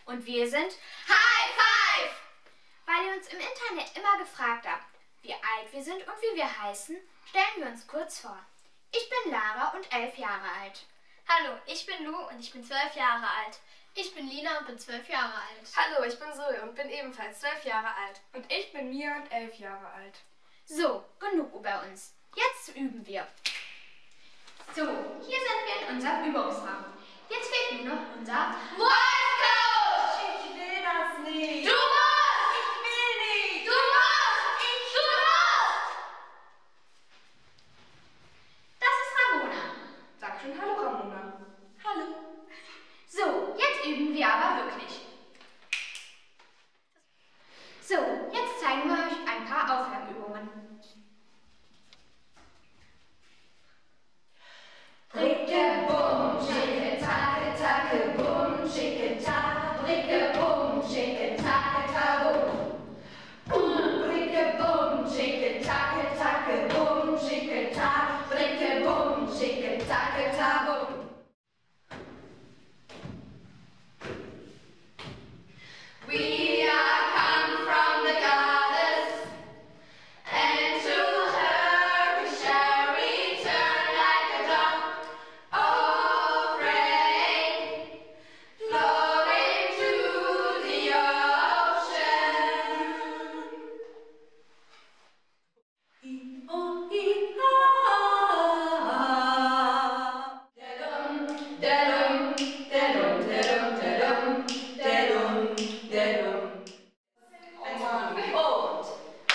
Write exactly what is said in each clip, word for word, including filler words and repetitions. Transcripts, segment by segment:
Und wir sind High Five! Weil ihr uns im Internet immer gefragt habt, wie alt wir sind und wie wir heißen, stellen wir uns kurz vor. Ich bin Lara und elf Jahre alt. Hallo, ich bin Lu und ich bin zwölf Jahre alt. Ich bin Lina und bin zwölf Jahre alt. Hallo, ich bin Zoe und bin ebenfalls zwölf Jahre alt. Und ich bin Mia und elf Jahre alt. So, genug über uns. Jetzt üben wir. So, hier sind wir in unserem Übungsraum. Jetzt fehlt nur noch unser Voice-Coach! Ich will das nicht! Du musst! Ich will nicht! Du musst! Ich du musst! Das ist Ramona. Sag schon Hallo, Ramona. Hallo. So, jetzt üben wir aber wirklich. So, jetzt zeigen wir euch ein paar Aufwärmübungen. Bricke, bum, schicke, tacke, tacke, bum, schicke, tacke, bricke, bum, schicke, tacke, tacke, bum. Bricke, bum, schicke, tacke, tacke, bum, schicke, tacke, bricke, bum, schicke, tacke, tacke, bum. We are come from the goddess, and to her we shall return like a drop of rain, flowing to the ocean. Da-dum, da-dum, da-dum, da-dum, da-dum, da-dum, da-dum. Und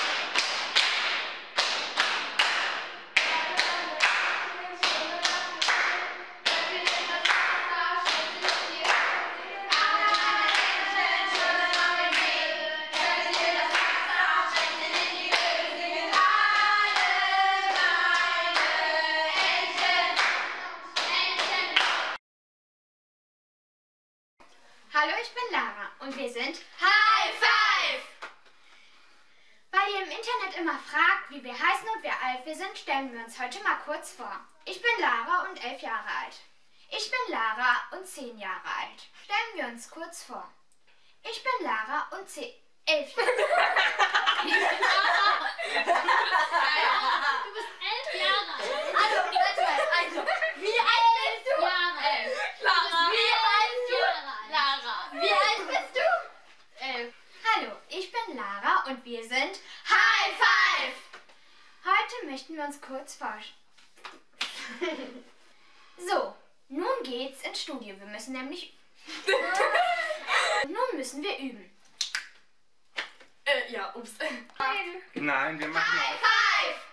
Hallo, ich bin Lara und wir sind High Five! Weil ihr im Internet immer fragt, wie wir heißen und wie alt wir sind, stellen wir uns heute mal kurz vor. Ich bin Lara und elf Jahre alt. Ich bin Lara und zehn Jahre alt. Stellen wir uns kurz vor. Ich bin Lara und zehn, elf Jahre alt. Ich bin Lara. Du bist elf Jahre alt. also, warte mal, also, wie alt bist du? Jahre alt. Lara, wie alt bist du? Jahre alt. Lara, wie alt bist du? Elf. Hallo, ich bin Lara und wir sind High Five! Heute möchten wir uns kurz vorstellen. So, nun geht's ins Studio. Wir müssen nämlich... Nun müssen wir üben. Äh, ja, ups. Nein, wir machen High Five!